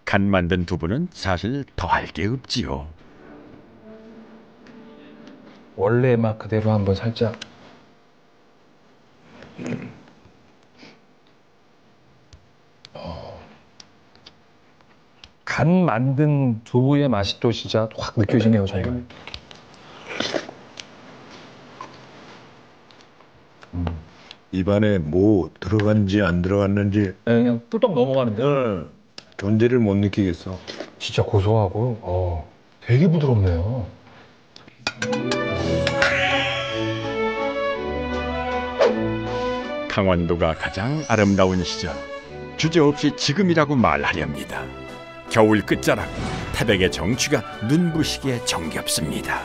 간 만든 두부는 사실 더할 게 없지요. 원래 맛 그대로 한번 살짝. 간 만든 두부의 맛이 또 진짜 확 느껴지네요, 정말. 입안에 뭐 들어간지 안 들어갔는지 그냥 뚝뚝 넘어가는데. 존재를 못 느끼겠어. 진짜 고소하고, 되게 부드럽네요. 강원도가 가장 아름다운 시절, 주저없이 지금이라고 말하렵니다. 겨울 끝자락, 태백의 정취가 눈부시게 정겹습니다.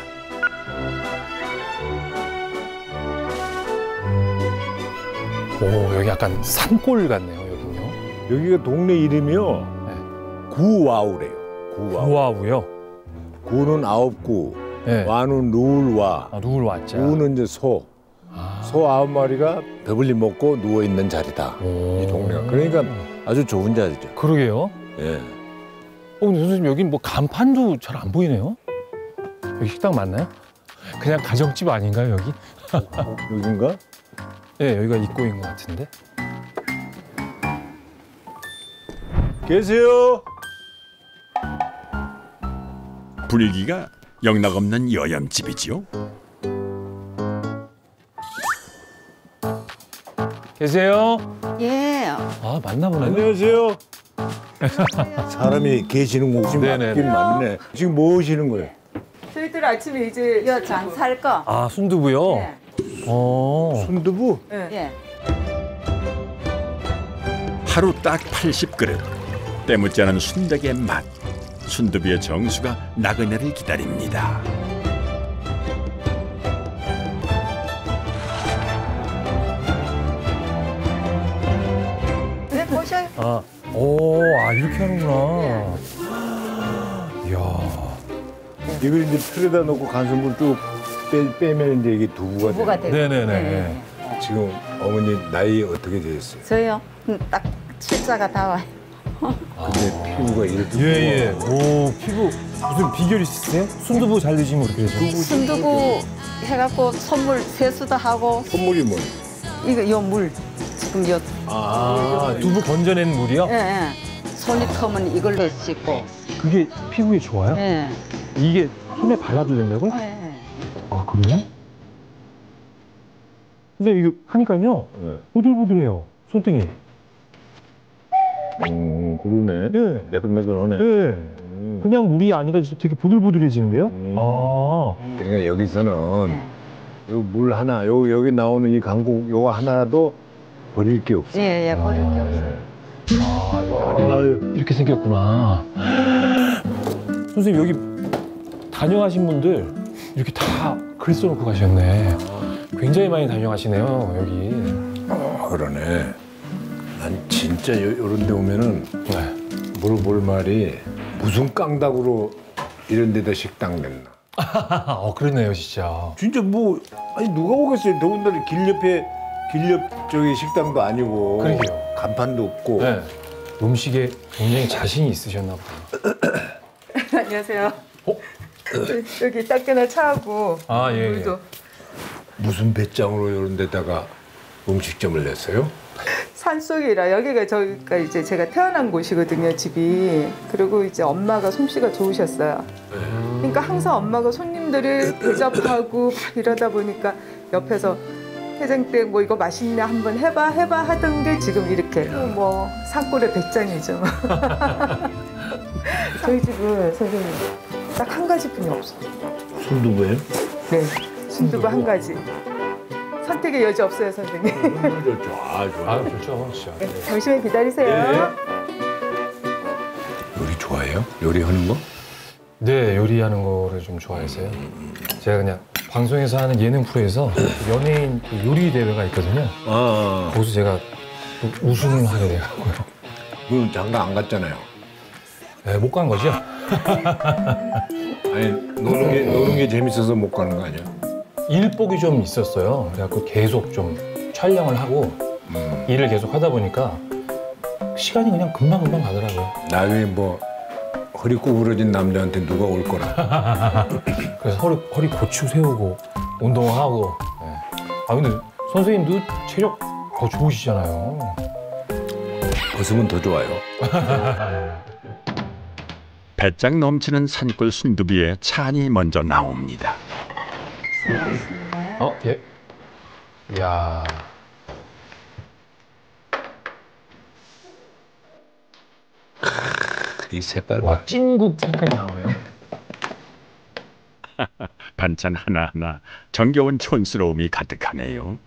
오, 여기 약간 산골 같네요, 여긴요. 여기가 동네 이름이요. 구와우래요. 구와우. 우아우요? 구는 9구, 네. 와는 누울와, 누굴 왔죠? 우는 이제 소. 소 9마리가 배불리 먹고 누워 있는 자리다. 이 동네가. 그러니까 아주 좋은 자리죠. 그러게요. 예. 근데 선생님, 여긴 뭐 간판도 잘 안 보이네요? 여기 식당 맞나요? 그냥 가정집 아닌가요, 여기? 여긴가? 네, 여기가 입구인 것 같은데. 계세요? 분위기가 영락없는 여염집이지요. 계세요? 예. 아, 맞나 보네요. 안녕하세요. 사람이 계시는 곳이 네네. 맞긴 맞네. 지금 뭐 하시는 거예요? 저희들 아침에 이제 여장 살 거. 아, 순두부요? 예. 순두부? 예. 하루 딱 80그릇. 때묻지 않은 순덕의 맛. 순두부의 정수가 나그네를 기다립니다. 네, 보셔요. 이렇게 하는구나. 이야. 이걸 이제 틀에다 놓고 간수물 쭉 빼면 이제 이게 두부가 두부가 돼요. 되고. 네네네. 지금 어머니 나이 어떻게 되셨어요? 저요? 딱 칠자가 다 와요. 근데 피부가 이렇게 예. 오, 피부 무슨 비결이 있으세요? 순두부 잘 드시면 그렇게 되죠? 순두부 해갖고 선물 세수도 하고 선물이 뭐예요? 이거 요 물 지금 요. 두부 건져낸 물이요? 예. 손이 터면 이걸로 씻고. 그게 피부에 좋아요? 예. 이게 손에 발라도 된다고요? 예. 아, 그래요? 근데 이거 하니까요, 네. 보들보들해요, 손등이. 그러네. 예. 매끈매끈하네. 예. 그냥 물이 아니라 되게 보들보들해지는데요? 그러니까 여기서는 요 물 하나, 여기 나오는 이 강국 요거 하나도 버릴 게 없어요. 예, 버릴 게 없어요. 이렇게 생겼구나. 선생님, 여기 다녀가신 분들 이렇게 다 글 써놓고 가셨네. 굉장히 많이 다녀가시네요, 여기. 그러네. 난 진짜 요런 데 오면은 네. 물어볼 말이 무슨 깡닭으로 이런 데다 식당 냈나. 그러네요, 진짜. 진짜 뭐 아니 누가 오겠어요. 더군다나 길 옆에 저기 식당도 아니고 그러게요. 간판도 없고. 네. 음식에 굉장히 자신이 있으셨나 보다. 안녕하세요. 여기 따끈한 차하고 예. 물도. 무슨 배짱으로 이런 데다가 음식점을 냈어요? 산속이라 여기가 저희가 이제 제가 태어난 곳이거든요, 집이. 그리고 이제 엄마가 솜씨가 좋으셨어요. 그러니까 항상 엄마가 손님들을 대접하고 막 이러다 보니까 옆에서 해장때 뭐 이거 맛있네 한번 해봐 하던 게 지금 이렇게 뭐 산골의 배짱이죠. 저희 집은 선생님 딱 한 가지 뿐이 없어요. 순두부예요? 네, 순두부 한 가지. 선택의 여지 없어요, 선생님. 좋아. 좋죠, 진짜. 네, 잠시만 기다리세요. 요리 좋아해요? 요리하는 거? 네, 요리하는 거를 좀 좋아해서요. 제가 그냥 방송에서 하는 예능 프로에서 연예인 그 요리 대회가 있거든요. 거기서 제가 또 우승을 하게 돼가고요. 그럼 장가 안 갔잖아요. 네, 못 간 거죠? 아니 노는 게 재밌어서 못 가는 거 아니야? 일복이 좀 있었어요. 그래갖고 계속 좀 촬영을 하고 일을 계속 하다 보니까 시간이 그냥 금방금방 가더라고요. 나중에 뭐 허리 구부러진 남자한테 누가 올 거라. 그래서 허리 고추 세우고 운동하고. 네. 아 근데 선생님도 체력 좋으시잖아요. 벗으면 더 좋아요. 배짱 넘치는 산골 순두부에 찬이 먼저 나옵니다. 예. 이야. 이 색깔 봐. 와, 찐국 색깔이 나와요. 반찬 하나하나 정겨운 촌스러움이 가득하네요.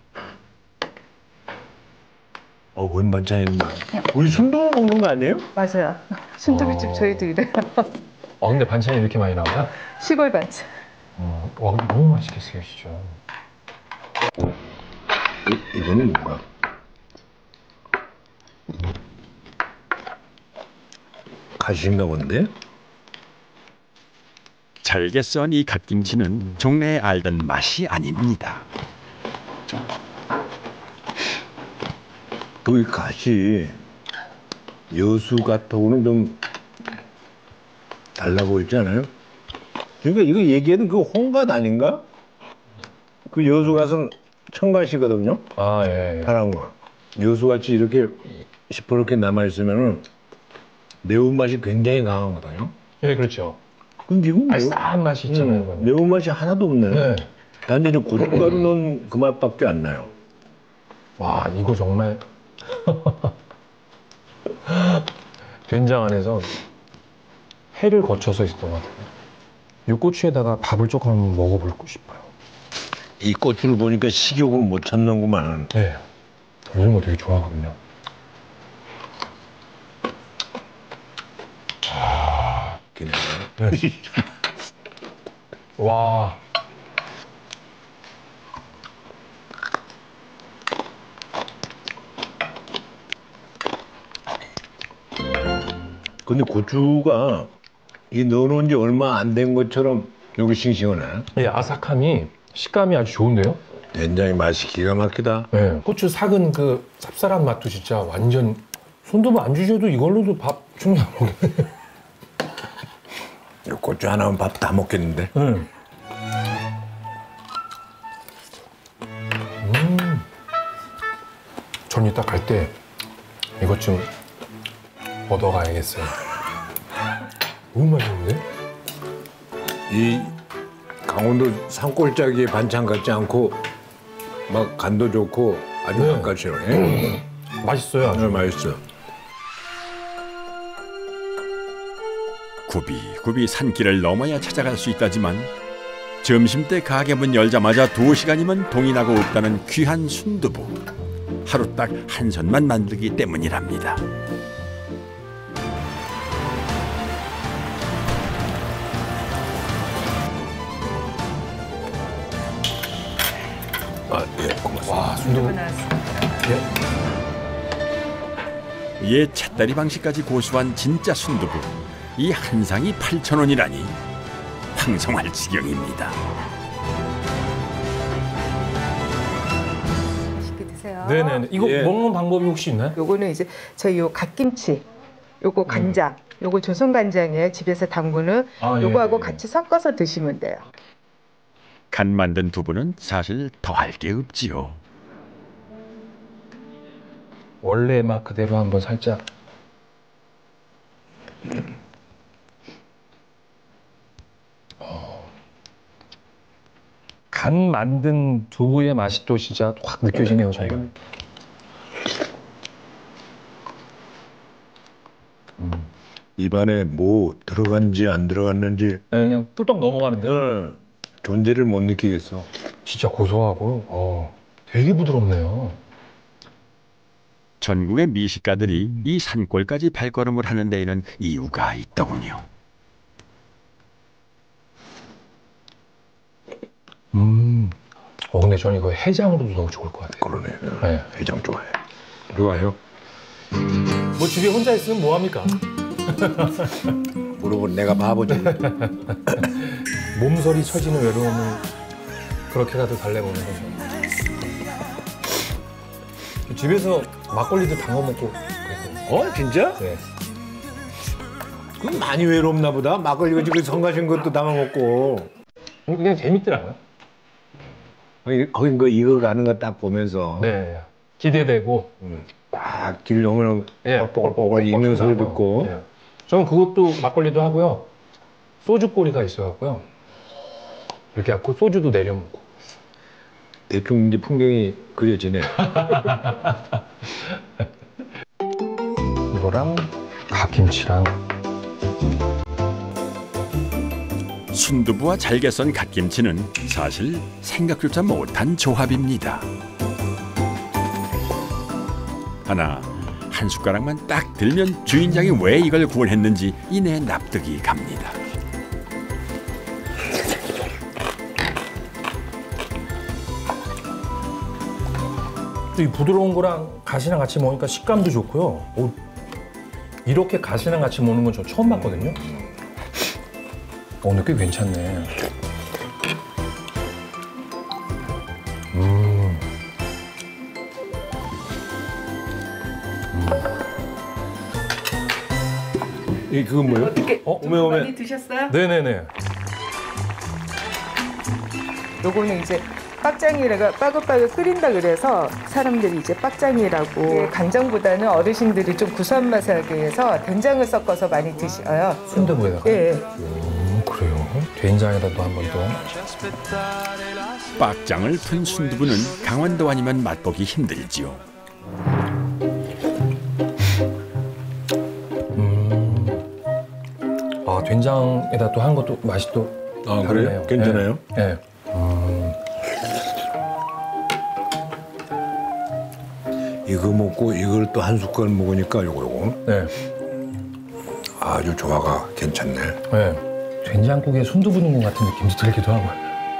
웬 반찬인데? 우리 순두부 먹는 거 아니에요? 맞아요. 순두부집 저희도 이래요. 근데 반찬이 이렇게 많이 나와요? 시골 반찬. 와, 너무 맛있겠어요, 진짜. 이거는 뭔가? 가시인가 본데? 잘게 썬 이 갓김치는 종래에 알던 맛이 아닙니다. 이 갓이 여수갓하고는 좀 달라 보이지 않아요? 그러니까 이거 얘기하는 그 홍갓 아닌가? 그 여수갓은 청갓이거든요. 아, 예. 파란 거. 여수갓이 이렇게 시퍼렇게 남아있으면은 매운맛이 굉장히 강하거든요. 예, 그렇죠. 근데 이건 알싸한 맛이 있잖아요. 그거는. 매운맛이 하나도 없네. 네. 단지 고춧가루 넣은 그 맛밖에 안 나요. 와, 이거 정말 된장 안에서 해를 거쳐서 있었던 것 같아요. 이 고추에다가 밥을 조금 먹어보고 싶어요. 이 고추를 보니까 식욕을 못 참는구만. 네. 이런 거 되게 좋아하거든요. 기네. 와. 근데 고추가 이 넣어놓은 지 얼마 안 된 것처럼 여기 싱싱하네. 이 아삭함이 식감이 아주 좋은데요? 된장이 맛이 기가 막히다. 네. 고추 삭은 그 쌉쌀한 맛도 진짜 완전 손두부 안 주셔도 이걸로도 밥 충분히 먹겠네요. 이 고추 하나면 밥 다 먹겠는데. 전 이따 갈 때 이것 좀 얻어가야겠어요. 너무 맛있는데? 이 강원도 산골짜기의 반찬 같지 않고 막 간도 좋고 아주 네. 맛깔스러워. 맛있어요. 아주. 네, 맛있어. 굽이굽이 산길을 넘어야 찾아갈 수 있다지만 점심때 가게 문 열자마자 2시간이면 동이 나고 없다는 귀한 순두부. 하루 딱 한 손만 만들기 때문이랍니다. 예, 고맙습니다. 와, 순두부. 옛 찻다리 방식까지 고수한 진짜 순두부. 이 한 상이 8,000원이라니 황송할 지경입니다. 맛있게 드세요. 네네네. 이거 예. 먹는 방법이 혹시 있나요? 요거는 이제 저희 요 갓김치, 요거 간장, 요거 조선 간장이에요. 집에서 담그는 아, 예, 요거하고 예. 같이 섞어서 드시면 돼요. 간 만든 두부는 사실 더할 게 없지요. 원래 맛 그대로 한번 살짝. 간 만든 두부의 맛이 또 진짜 확 느껴지네요, 정말. 입안에 뭐 들어간지 안 들어갔는지 네, 그냥 뚝뚝 넘어가는데 존재를 못 느끼겠어. 진짜 고소하고 되게 부드럽네요. 전국의 미식가들이 이 산골까지 발걸음을 하는 데에는 이유가 있더군요. 근데 저는 이거 해장으로도 너무 좋을 것 같아요. 그러네. 네. 해장 좋아해. 좋아요. 뭐 집에 혼자 있으면 뭐 합니까? 물어본 내가 바보지. 몸서리 처지는 외로움을 그렇게라도 달래보는 거죠. 집에서 막걸리도 담궈 먹고 그랬거든요. 진짜? 네. 그럼 많이 외롭나 보다. 막걸리 지금 성가신 것도 담아 먹고. 그냥 재밌더라고요. 거기 그 익어가는 거 딱 보면서 네. 기대되고. 딱 길 오면 예. 뽀글뽀글 익는 소리 듣고. 예. 저는 그것도 막걸리도 하고요. 소주 꼬리가 있어갖고요. 이렇게 갖고 소주도 내려 먹고. 대충 이제 풍경이 그려지네. 이거랑 갓김치랑. 순두부와 잘게 썬 갓김치는 사실 생각조차 못한 조합입니다. 하나 한 숟가락만 딱 들면 주인장이 왜 이걸 구원했는지 이내 납득이 갑니다. 이 부드러운 거랑 갓이랑 같이 먹으니까 식감도 좋고요. 오, 이렇게 갓이랑 같이 먹는 건 저 처음 봤거든요. 오늘 꽤 괜찮네. 이 그건 뭐예요? 어떻게 오메. 많이 드셨어요? 네네네. 요거는 이제 빡장이라가 빠글빠글 끓인다 그래서 사람들이 이제 빡장이라고 간장보다는 어르신들이 좀 구수한 맛을 하기 위해서 된장을 섞어서 많이 드셔요. 순두부에다가. 예. 그래요? 된장에다도 한 번 더. 빡장을 푼 순두부는 강원도 아니면 맛보기 힘들지요. 아 된장에다 또 한 것도 맛이 또 다르네요. 그래요? 괜찮아요? 네. 이거 먹고 이걸 또 한 숟갈 먹으니까 요거 네. 아주 조화가 괜찮네. 네. 된장국에 순두부 넣은 것 같은 느낌도 들기도 하고.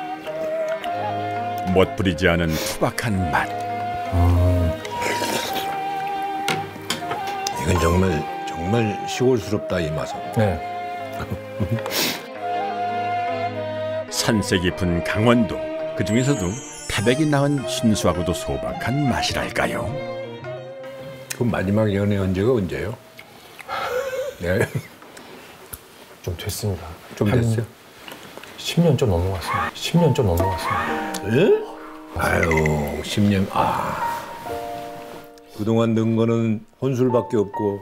멋부리지 않은 투박한 맛. 이건 정말 시골스럽다 이 맛은. 네. 산세 깊은 강원도, 그 중에서도 태백이 낳은 순수하고도 소박한 맛이랄까요. 그럼 마지막 연애 언제가 언제예요? 네. 좀 됐습니다. 좀 됐어요? 10년 좀 넘은 것 같습니다. 10년 좀 넘은 것 같습니다. 예? 아유 10년. 그동안 는 거는 혼술밖에 없고.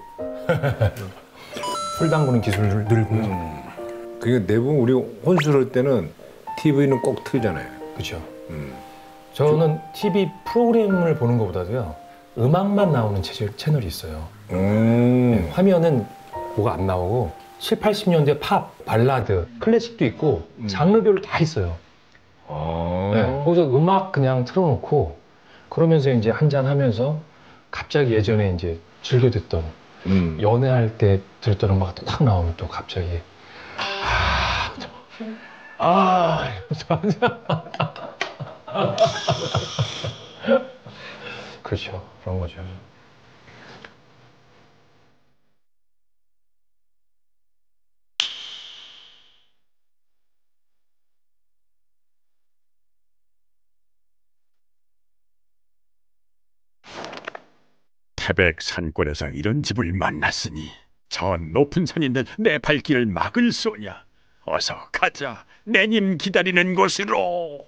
술 담그는 기술을 늘고요. 그러니까 대부분 우리 혼술할 때는 TV는 꼭 틀잖아요. 그렇죠. 저는 TV 프로그램을 보는 것보다도요. 음악만 나오는 채널이 있어요. 네, 화면은 뭐가 안 나오고 7, 80년대 팝, 발라드, 클래식도 있고 장르별로 다 있어요. 네, 거기서 음악 그냥 틀어놓고 그러면서 이제 한잔 하면서 갑자기 예전에 이제 즐겨 듣던 연애할 때 들었던 음악이 또 탁 나오면 또 갑자기 그렇죠. 그런 거죠. 태백 산골에서 이런 집을 만났으니 저 높은 산인데 내 발길을 막을 소냐. 어서 가자. 내님 기다리는 곳으로.